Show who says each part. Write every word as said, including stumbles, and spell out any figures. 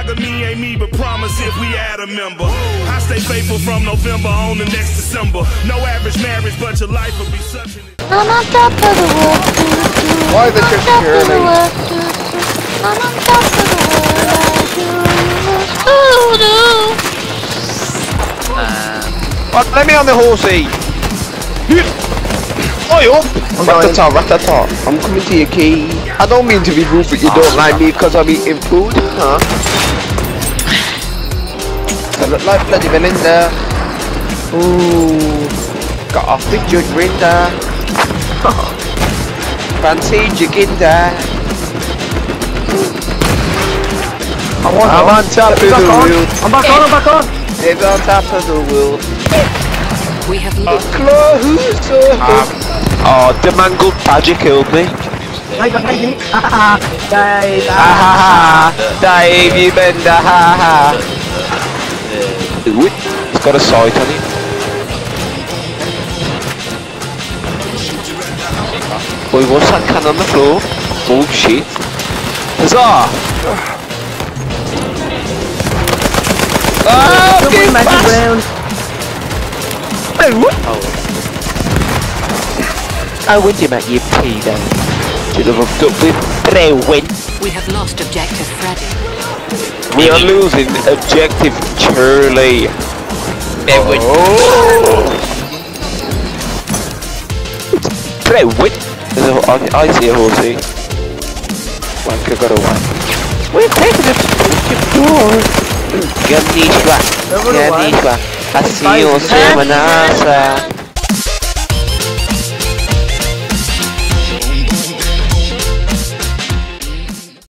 Speaker 1: Monogamy ain't me, but promise if we add a member. I stay faithful from November on the next December. No average marriage, but your life will be such an.
Speaker 2: I'm on top of the world.
Speaker 3: Why the
Speaker 2: I'm on top of the
Speaker 3: security?
Speaker 2: world. I'm on top of the world. Oh no.
Speaker 3: What? Let me on the horsey. Oi up! Rat-a-tat, rat-a-tat. I'm coming to your key. I don't mean to be rude, but you don't like me because I'm eating food, huh? I look like bloody Melinda. Ooh, got off the judge window. Fancy jigginda. I'm on, I'm on top of the world.
Speaker 4: I'm back on, I'm back on!
Speaker 3: They're on top of the world.
Speaker 5: We have
Speaker 3: Uh, close. Um, oh, the mangled badger killed me.
Speaker 4: Dave, Dave, ha Dave,
Speaker 3: ha ha, Dave, you bender, ha ha. Ooh, it's got a sight on it. Boy, what's that can on the floor? Oh shit. Huzzah! Oh,
Speaker 4: Double magic round.
Speaker 3: Oh, what? Oh. I went him at you, Peter. Should have hooked up with Brewin.
Speaker 5: We have lost objective Freddy.
Speaker 3: We are losing objective Charlie. Brewin. Oh. Brewin. There's a, I, I see a horsey. Wanker got away. We're taking it to the door. Ganishwa. Ganishwa. I see you, Semanasa.